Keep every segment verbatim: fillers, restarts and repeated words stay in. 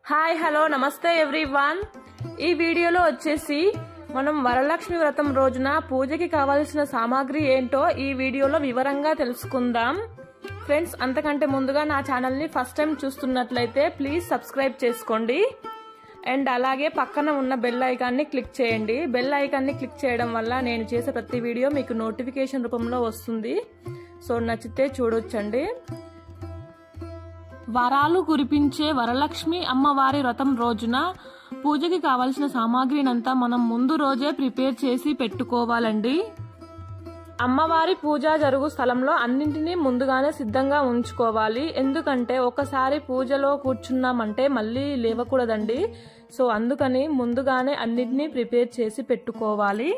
Hi hello నమస్తే everyone. ఈ వీడియోలో వచ్చేసి మనం వరలక్ష్మి వ్రతం రోజున పూజకి కావాల్సిన సామాగ్రి ఏంటో ఈ వీడియోలో వివరంగా తెలుసుకుందాం। ఫ్రెండ్స్, అంతకంటే ముందుగా నా ఛానల్ ని ఫస్ట్ టైం చూస్తున్నట్లయితే ప్లీజ్ సబ్స్క్రైబ్ చేసుకోండి అండ్ అలాగే పక్కన ఉన్న బెల్ ఐకాన్ ని క్లిక్ చేయండి। బెల్ ఐకాన్ ని క్లిక్ చేయడం వల్ల నేను చేసే ప్రతి వీడియో మీకు నోటిఫికేషన్ రూపంలో వస్తుంది। సో నచ్చితే చూడొచ్చండి। వరాలు కురిపించే వరలక్ష్మి అమ్మవారి వ్రతం రోజున పూజకి కావలసిన సామాగ్రినంతా మనం ముందు రోజే ప్రిపేర్ చేసి పెట్టుకోవాలండి। అమ్మవారి పూజ జరుగు స్థలంలో అన్నింటినీ ముందుగానే సిద్ధంగా ఉంచుకోవాలి। ఎందుకంటే ఒకసారి పూజలో కూర్చున్నామంటే మళ్ళీ లేవకూడదండి। సో అందుకని ముందుగానే అన్నింటినీ ప్రిపేర్ చేసి పెట్టుకోవాలి।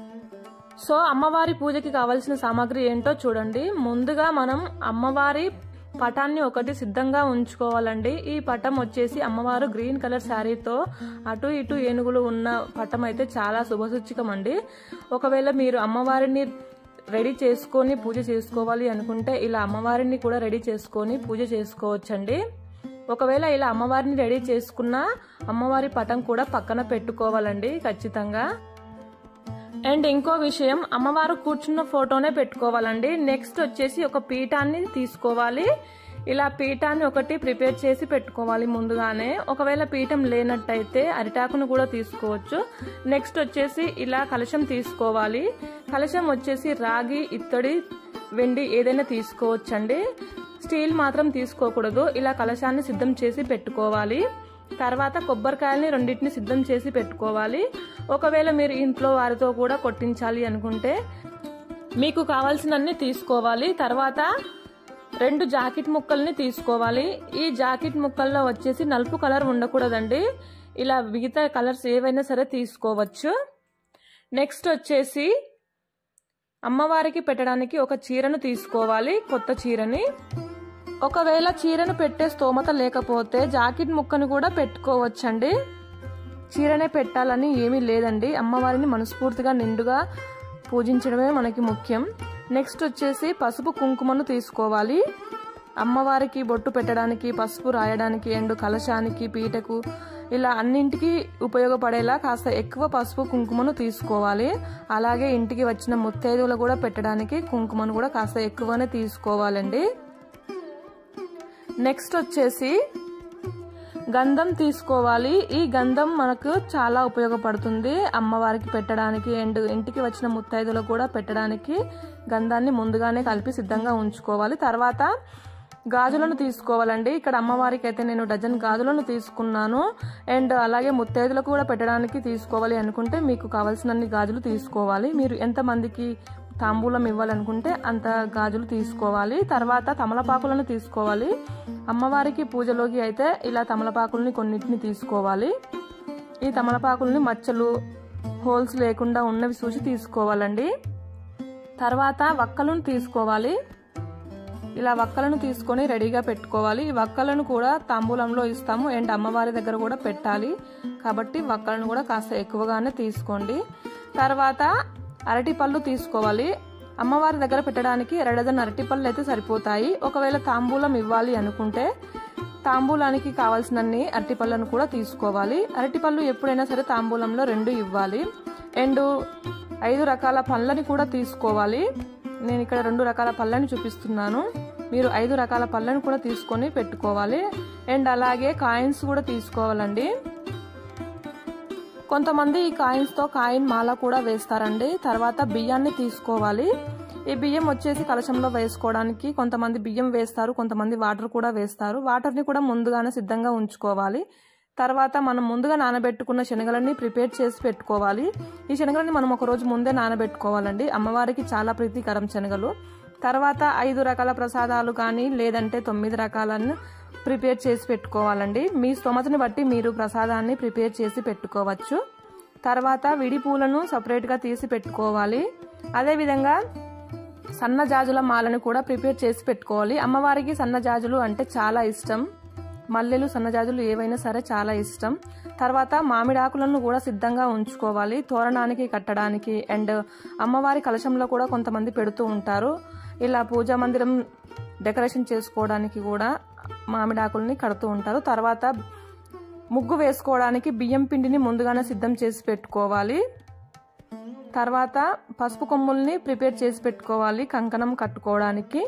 సో అమ్మవారి పూజకి కావలసిన సామాగ్రి ఏంటో చూడండి। ముందుగా మనం అమ్మవారి పటాన్ని ఒకటి సిద్ధంగా ఉంచుకోవాలండి। ఈ పటం వచ్చేసి అమ్మవారు గ్రీన్ కలర్ శారీతో అటు ఇటు ఏనుగులు ఉన్న పటం అయితే చాలా శుభసూచకం అండి। ఒకవేళ మీరు అమ్మవారిని రెడీ చేసుకొని పూజ చేసుకోవాలి అనుకుంటే ఇలా అమ్మవారిని కూడా రెడీ చేసుకొని పూజ చేసుకోవచ్చండి। ఒకవేళ ఇలా అమ్మవారిని రెడీ చేసుకున్న అమ్మవారి పటం కూడా పక్కన పెట్టుకోవాలండి ఖచ్చితంగా। అండ్ ఇంకో విషయం, అమ్మవారు కూర్చున్న ఫోటోనే పెట్టుకోవాలండి। నెక్స్ట్ వచ్చేసి ఒక పీఠాన్ని తీసుకోవాలి। ఇలా పీఠాన్ని ఒకటి ప్రిపేర్ చేసి పెట్టుకోవాలి ముందుగానే। ఒకవేళ పీఠం లేనట్టయితే అరిటాకును కూడా తీసుకోవచ్చు। నెక్స్ట్ వచ్చేసి ఇలా కలశం తీసుకోవాలి। కలశం వచ్చేసి రాగి, ఇత్తడి, వెండి ఏదైనా తీసుకోవచ్చండి। స్టీల్ మాత్రం తీసుకోకూడదు। ఇలా కలశాన్ని సిద్ధం చేసి పెట్టుకోవాలి। తర్వాత కొబ్బరికాయల్ని రెండింటిని సిద్ధం చేసి పెట్టుకోవాలి। ఒకవేళ మీరు ఇంట్లో వారితో కూడా కొట్టించాలి అనుకుంటే మీకు కావాల్సినన్ని తీసుకోవాలి। తర్వాత రెండు జాకెట్ ముక్కల్ని తీసుకోవాలి। ఈ జాకెట్ ముక్కల్లో వచ్చేసి నలుపు కలర్ ఉండకూడదండి। ఇలా మిగతా కలర్స్ ఏవైనా సరే తీసుకోవచ్చు। నెక్స్ట్ వచ్చేసి అమ్మవారికి పెట్టడానికి ఒక చీరను తీసుకోవాలి, కొత్త చీరని। ఒకవేళ చీరను పెట్టే స్తోమత లేకపోతే జాకెట్ ముక్కను కూడా పెట్టుకోవచ్చండి। చీరనే పెట్టాలని ఏమీ లేదండి। అమ్మవారిని మనస్ఫూర్తిగా నిండుగా పూజించడమే మనకి ముఖ్యం। నెక్స్ట్ వచ్చేసి పసుపు కుంకుమను తీసుకోవాలి। అమ్మవారికి బొట్టు పెట్టడానికి, పసుపు రాయడానికి అండ్ కలశానికి, పీటకు ఇలా అన్నింటికి ఉపయోగపడేలా కాస్త ఎక్కువ పసుపు కుంకుమను తీసుకోవాలి। అలాగే ఇంటికి వచ్చిన ముత్తైదువులు కూడా పెట్టడానికి కుంకుమను కూడా కాస్త ఎక్కువనే తీసుకోవాలండి। నెక్స్ట్ వచ్చేసి గంధం తీసుకోవాలి। ఈ గంధం మనకు చాలా ఉపయోగపడుతుంది అమ్మవారికి పెట్టడానికి అండ్ ఇంటికి వచ్చిన ముత్తైదులకు కూడా పెట్టడానికి గంధాన్ని ముందుగానే కలిపి సిద్ధంగా ఉంచుకోవాలి। తర్వాత గాజులను తీసుకోవాలండి। ఇక్కడ అమ్మవారికి అయితే నేను డజన్ గాజులను తీసుకున్నాను అండ్ అలాగే ముత్తైదులకు కూడా పెట్టడానికి తీసుకోవాలి అనుకుంటే మీకు కావాల్సినన్ని గాజులు తీసుకోవాలి। మీరు ఎంతమందికి తాంబూలం ఇవ్వాలనుకుంటే అంత గాజులు తీసుకోవాలి। తర్వాత తమలపాకులను తీసుకోవాలి। అమ్మవారికి పూజలోకి అయితే ఇలా తమలపాకుల్ని కొన్నిటిని తీసుకోవాలి। ఈ తమలపాకుల్ని మచ్చలు, హోల్స్ లేకుండా ఉన్నవి చూసి తీసుకోవాలండి। తర్వాత వక్కలను తీసుకోవాలి। ఇలా వక్కలను తీసుకొని రెడీగా పెట్టుకోవాలి। ఈ వక్కలను కూడా తాంబూలంలో ఇస్తాము అండ్ అమ్మవారి దగ్గర కూడా పెట్టాలి కాబట్టి వక్కలను కూడా కాస్త ఎక్కువగానే తీసుకోండి। తర్వాత అరటి పళ్ళు తీసుకోవాలి। అమ్మవారి దగ్గర పెట్టడానికి ఎరడజన్ అరటి పళ్ళు అయితే సరిపోతాయి। ఒకవేళ తాంబూలం ఇవ్వాలి అనుకుంటే తాంబూలానికి కావాల్సినన్ని అరటి పళ్ళను కూడా తీసుకోవాలి। అరటి పళ్ళు ఎప్పుడైనా సరే తాంబూలంలో రెండు ఇవ్వాలి అండ్ ఐదు రకాల పళ్ళని కూడా తీసుకోవాలి। నేను ఇక్కడ రెండు రకాల పళ్ళని చూపిస్తున్నాను, మీరు ఐదు రకాల పళ్ళని కూడా తీసుకొని పెట్టుకోవాలి అండ్ అలాగే కాయిన్స్ కూడా తీసుకోవాలండి। కొంతమంది ఈ కాయిన్స్ తో కాయిన్ మాల కూడా వేస్తారండి। తర్వాత బియ్యాన్ని తీసుకోవాలి। ఈ బియ్యం వచ్చేసి కలశంలో వేసుకోవడానికి కొంతమంది బియ్యం వేస్తారు, కొంతమంది వాటర్ కూడా వేస్తారు। వాటర్ ని కూడా ముందుగానే సిద్ధంగా ఉంచుకోవాలి। తర్వాత మనం ముందుగా నానబెట్టుకున్న శనగలని ప్రిపేర్ చేసి పెట్టుకోవాలి। ఈ శనగలని మనం ఒక రోజు ముందే నానబెట్టుకోవాలండి। అమ్మవారికి చాలా ప్రీతికరం శనగలు। తర్వాత ఐదు రకాల ప్రసాదాలు కానీ లేదంటే తొమ్మిది రకాలను ప్రిపేర్ చేసి పెట్టుకోవాలండి। మీ స్తోమతని బట్టి మీరు ప్రసాదాన్ని ప్రిపేర్ చేసి పెట్టుకోవచ్చు। తర్వాత విడి పూలను సపరేట్ గా తీసి పెట్టుకోవాలి। అదేవిధంగా సన్నజాజుల మాలను కూడా ప్రిపేర్ చేసి పెట్టుకోవాలి। అమ్మవారికి సన్నజాజులు అంటే చాలా ఇష్టం, మల్లెలు, సన్నజాజులు ఏవైనా సరే చాలా ఇష్టం। తర్వాత మామిడాకులను కూడా సిద్ధంగా ఉంచుకోవాలి తోరణానికి కట్టడానికి అండ్ అమ్మవారి కలశంలో కూడా కొంతమంది పెడుతూ ఉంటారు। ఇలా పూజా మందిరం డెకరేషన్ చేసుకోవడానికి కూడా మామిడాకుల్ని కడుతూ ఉంటారు। తర్వాత ముగ్గు వేసుకోవడానికి బియ్యం పిండిని ముందుగానే సిద్ధం చేసి పెట్టుకోవాలి. తర్వాత పసుపు కొమ్ముల్ని ప్రిపేర్ చేసి పెట్టుకోవాలి కంకణం కట్టుకోవడానికి.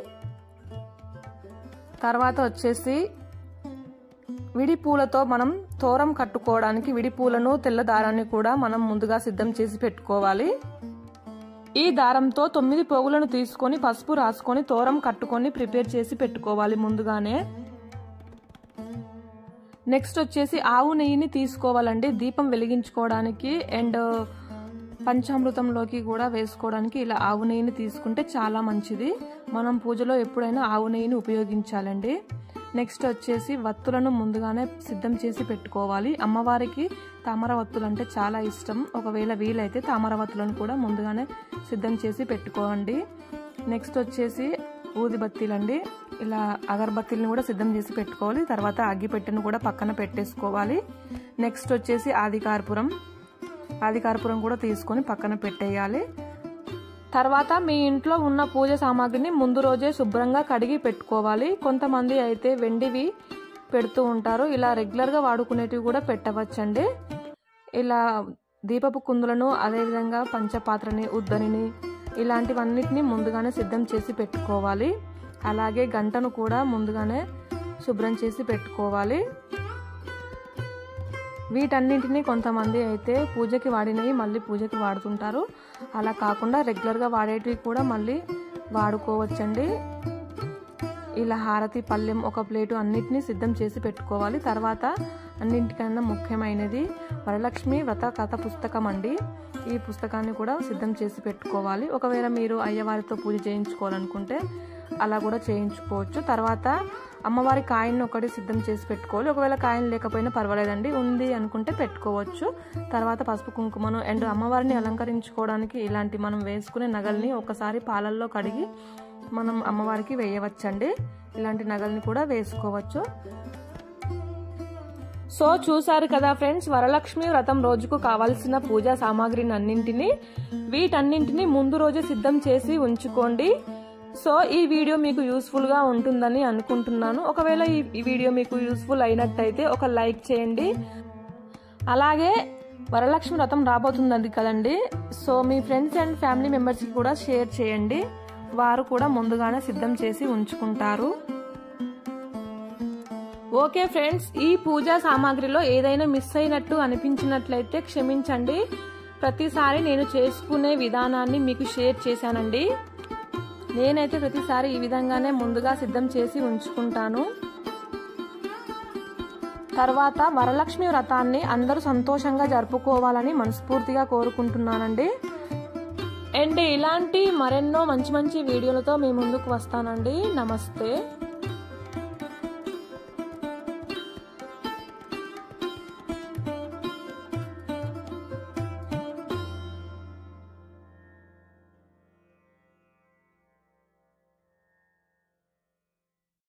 తర్వాత వచ్చేసి విడి పూలతో మనం తోరం కట్టుకోవడానికి విడి పూలను తెల్ల దారాన్ని కూడా మనం ముందుగా సిద్ధం చేసి పెట్టుకోవాలి. ఈ దారంతో తొమ్మిది పోగులను తీసుకొని పసుపు రాసుకొని తోరం కట్టుకొని ప్రిపేర్ చేసి పెట్టుకోవాలి ముందుగానే. నెక్స్ట్ వచ్చేసి ఆవు నెయ్యిని తీసుకోవాలండి దీపం వెలిగించుకోవడానికి అండ్ పంచామృతంలోకి కూడా వేసుకోవడానికి. ఇలా ఆవు నెయ్యిని తీసుకుంటే చాలా మంచిది. మనం పూజలో ఎప్పుడైనా ఆవు నెయ్యిని ఉపయోగించాలండి. నెక్స్ట్ వచ్చేసి వత్తులను ముందుగానే సిద్ధం చేసి పెట్టుకోవాలి. అమ్మవారికి తామర వత్తులు అంటే చాలా ఇష్టం. ఒకవేళ వీలైతే తామర వత్తులను కూడా ముందుగానే సిద్ధం చేసి పెట్టుకోండి. నెక్స్ట్ వచ్చేసి ఊదిబత్తీలండి. ఇలా అగరబత్తీలను కూడా సిద్ధం చేసి పెట్టుకోవాలి. తర్వాత అగ్గిపెట్టెను కూడా పక్కన పెట్టేసుకోవాలి. నెక్స్ట్ వచ్చేసి ఆదికర్పూరం ఆదికర్పూరం కూడా తీసుకొని పక్కన పెట్టేయాలి. తర్వాత మీ ఇంట్లో ఉన్న పూజ సామాగ్రిని ముందు రోజే శుభ్రంగా కడిగి పెట్టుకోవాలి. కొంతమంది అయితే వెండివి పెడుతూ ఉంటారు. ఇలా రెగ్యులర్గా వాడుకునేటివి కూడా పెట్టవచ్చండి. ఇలా దీపపు కుందులను అదేవిధంగా పంచపాత్రని ఉద్దరిని ఇలాంటివన్నిటిని ముందుగానే సిద్ధం చేసి పెట్టుకోవాలి. అలాగే గంటను కూడా ముందుగానే శుభ్రం చేసి పెట్టుకోవాలి. వీటన్నింటినీ కొంతమంది అయితే పూజకి వాడినవి మళ్ళీ పూజకి వాడుతుంటారు. అలా కాకుండా రెగ్యులర్గా వాడేటివి కూడా మళ్ళీ వాడుకోవచ్చండి. ఇలా హారతి పళ్ళెం ఒక ప్లేటు అన్నిటినీ సిద్ధం చేసి పెట్టుకోవాలి. తర్వాత అన్నింటికన్నా ముఖ్యమైనది వరలక్ష్మి వ్రత కథ పుస్తకం అండి. ఈ పుస్తకాన్ని కూడా సిద్ధం చేసి పెట్టుకోవాలి. ఒకవేళ మీరు అయ్యవారితో పూజ చేయించుకోవాలనుకుంటే అలా కూడా చేయించుకోవచ్చు. తర్వాత అమ్మవారి కాయిన్ ఒకటి సిద్ధం చేసి పెట్టుకోవాలి. ఒకవేళ కాయిన్ లేకపోయినా పర్వాలేదండి, ఉంది అనుకుంటే పెట్టుకోవచ్చు. తర్వాత పసుపు కుంకుమను అండ్ అమ్మవారిని అలంకరించుకోవడానికి ఇలాంటి మనం వేసుకునే నగల్ని ఒకసారి పాలల్లో కడిగి మనం అమ్మవారికి వేయవచ్చండి. ఇలాంటి నగల్ని కూడా వేసుకోవచ్చు. సో చూసారు కదా ఫ్రెండ్స్, వరలక్ష్మి వ్రతం రోజుకు కావాల్సిన పూజా సామాగ్రిని అన్నింటినీ వీటన్నింటినీ ముందు రోజే సిద్ధం చేసి ఉంచుకోండి. సో ఈ వీడియో మీకు యూస్ఫుల్ గా ఉంటుందని అనుకుంటున్నాను. ఒకవేళ ఈ వీడియో మీకు యూస్ఫుల్ అయినట్టయితే ఒక లైక్ చేయండి. అలాగే వరలక్ష్మి వ్రతం రాబోతుందండి కదండి, సో మీ ఫ్రెండ్స్ అండ్ ఫ్యామిలీ మెంబర్స్ కి కూడా షేర్ చేయండి. వారు కూడా ముందుగానే సిద్ధం చేసి ఉంచుకుంటారు. ఓకే ఫ్రెండ్స్, ఈ పూజా సామాగ్రిలో ఏదైనా మిస్ అయినట్టు అనిపించినట్లయితే క్షమించండి. ప్రతిసారి నేను చేసుకునే విధానాన్ని మీకు షేర్ చేశానండి. నేనైతే ప్రతిసారి ఈ విధంగానే ముందుగా సిద్ధం చేసి ఉంచుకుంటాను. తర్వాత వరలక్ష్మి వ్రతాన్ని అందరూ సంతోషంగా జరుపుకోవాలని మనస్ఫూర్తిగా కోరుకుంటున్నానండి. అండ్ ఇలాంటి మరెన్నో మంచి మంచి వీడియోలతో మీ ముందుకు వస్తానండి. నమస్తే.